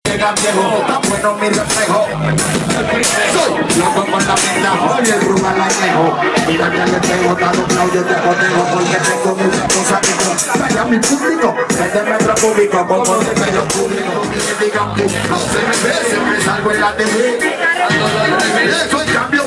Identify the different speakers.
Speaker 1: llega viejo, tan bueno mi reflejo. Soy loco con la pinta, y el rugal la lejos. Mira que le tengo dado un yo te cotejo porque tengo muchas cosas que no. Vaya mi público, 20 metros cúbicos, como de pelo público. Y me digan, no se me ve, siempre salgo en la TV. Soy cambio.